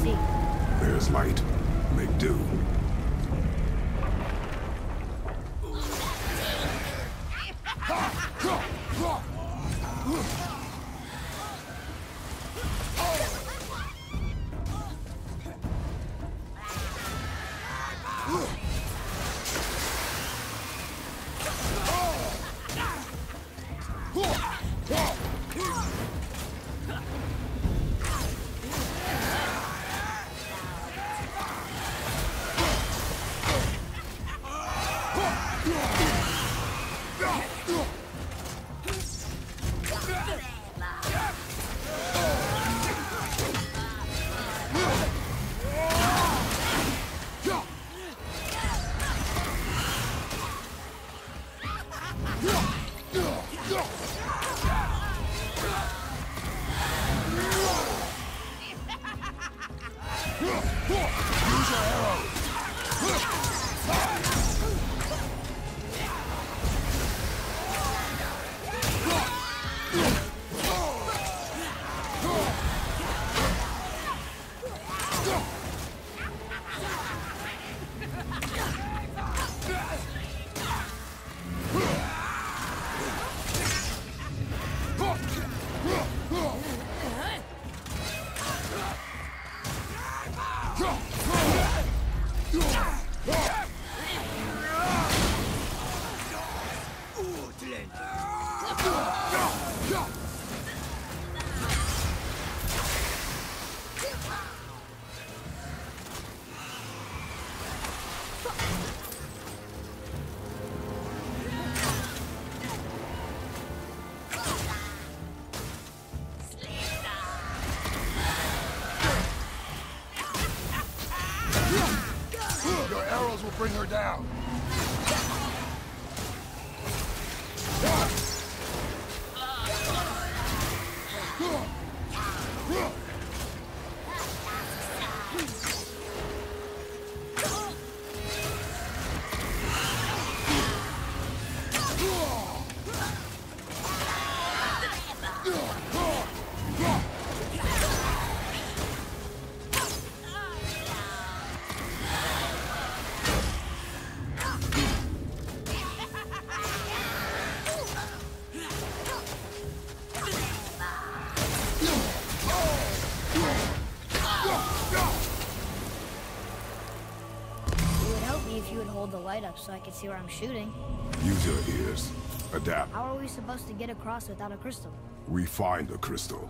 see? There's light. Make do. Your arrows will bring her down. The light up so I can see where I'm shooting. Use your ears. Adapt. How are we supposed to get across without a crystal? We find a crystal.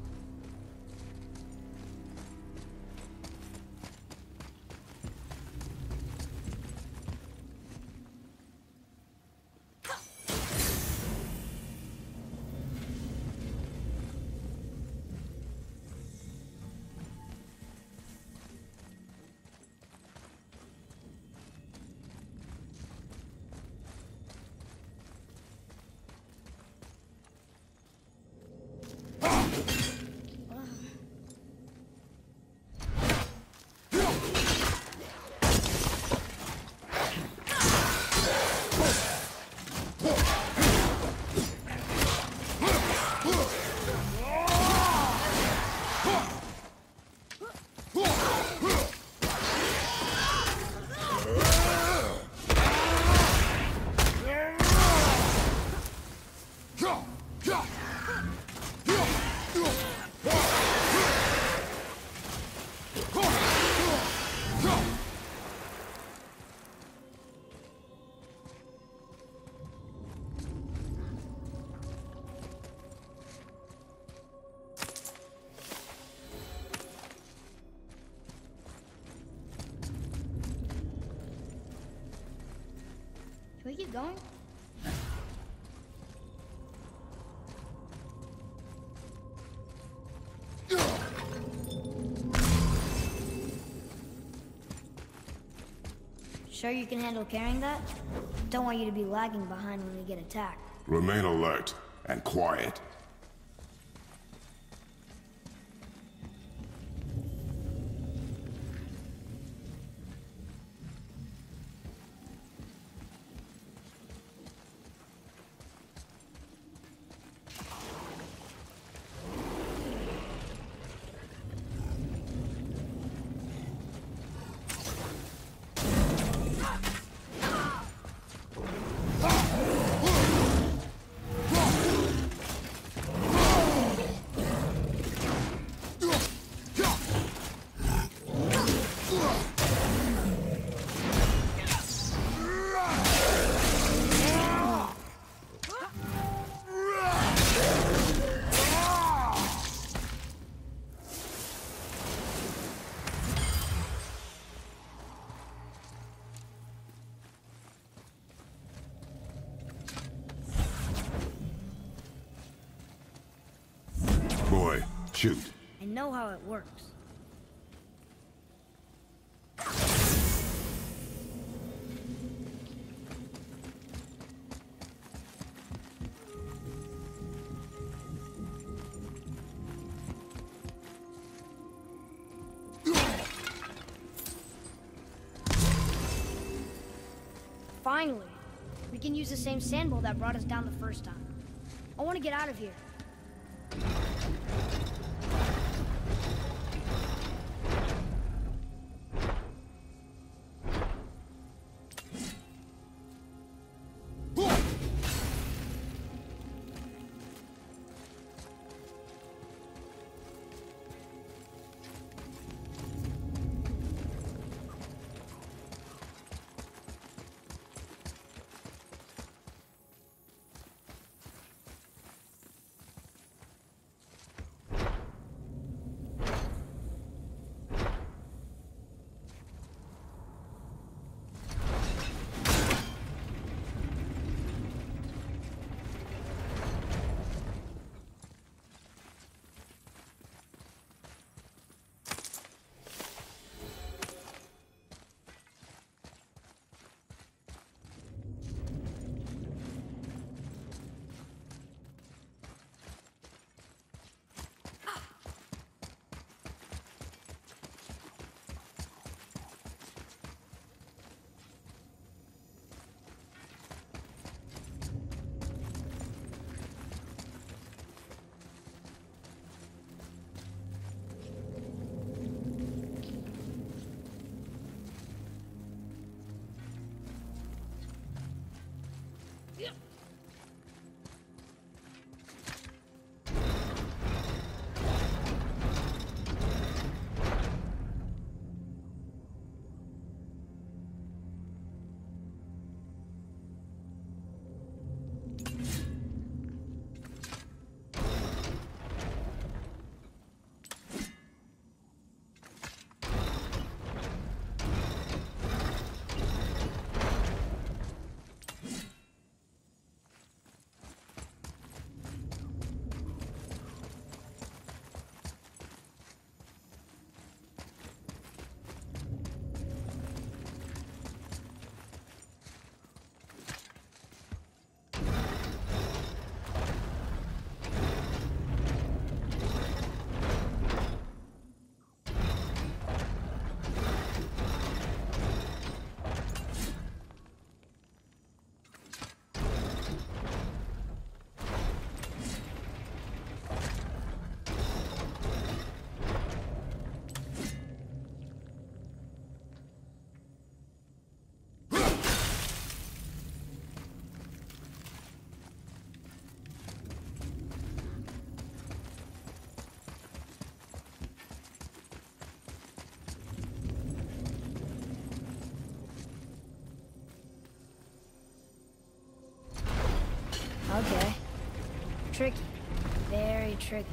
Can we keep going? Sure you can handle carrying that? Don't want you to be lagging behind when we get attacked. Remain alert and quiet. Shoot. I know how it works. Finally, we can use the same sandbowl that brought us down the first time. I want to get out of here. Okay. Tricky. Very tricky.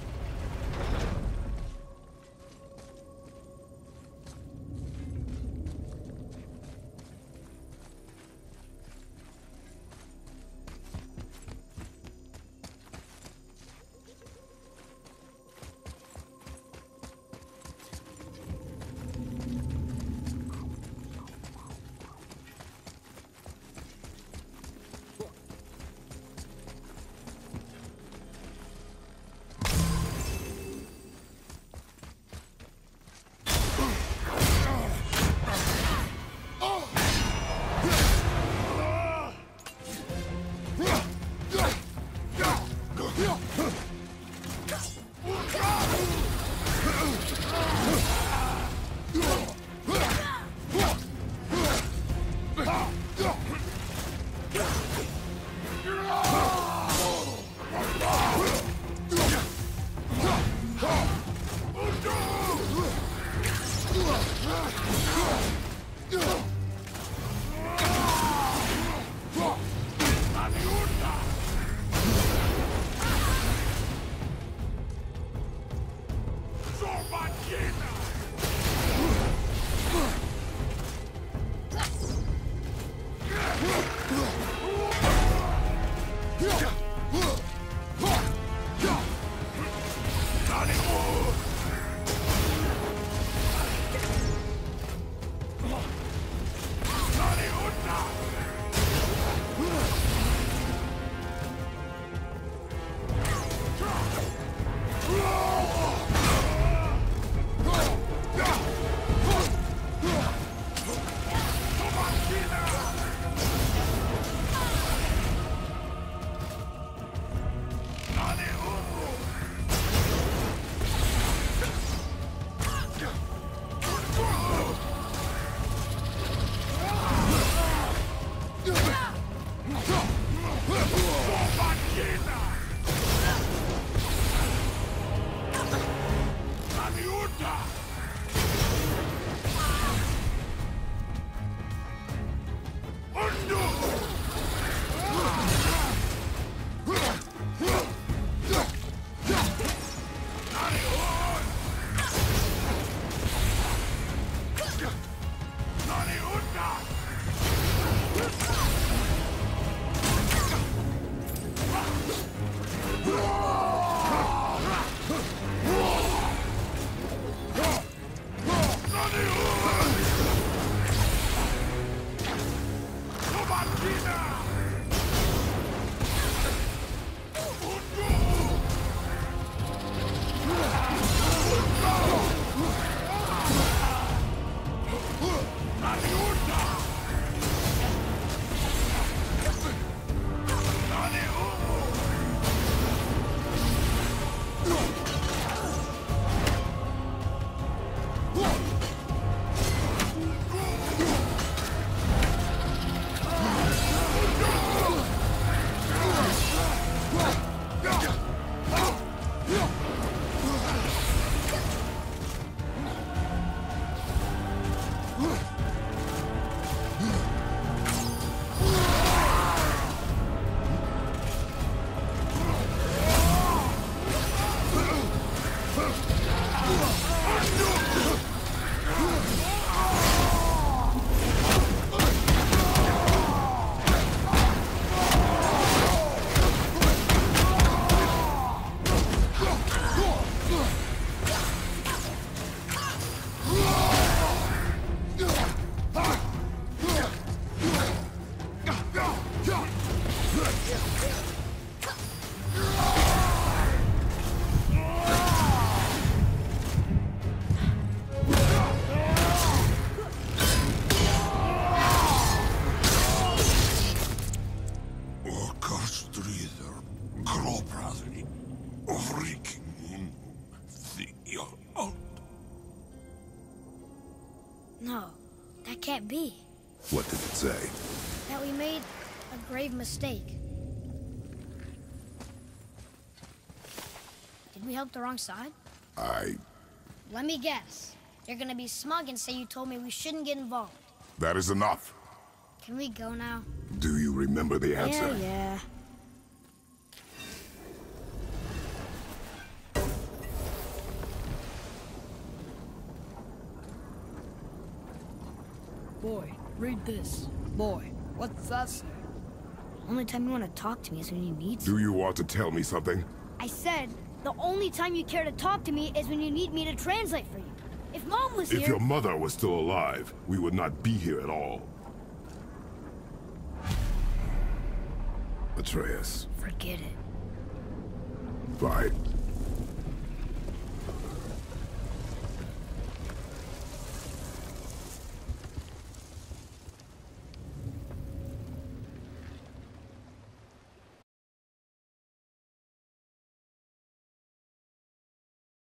No, that can't be. What did it say? That we made a grave mistake. Did we help the wrong side? Let me guess. You're gonna be smug and say you told me we shouldn't get involved. That is enough. Can we go now? Do you remember the answer? Yeah. Boy, read this. Boy, what's that say? Only time you want to talk to me is when you need Do you want to tell me something? I said, the only time you care to talk to me is when you need me to translate for you. If Mom was If here... your mother was still alive, we would not be here at all. Atreus. Forget it. Fine.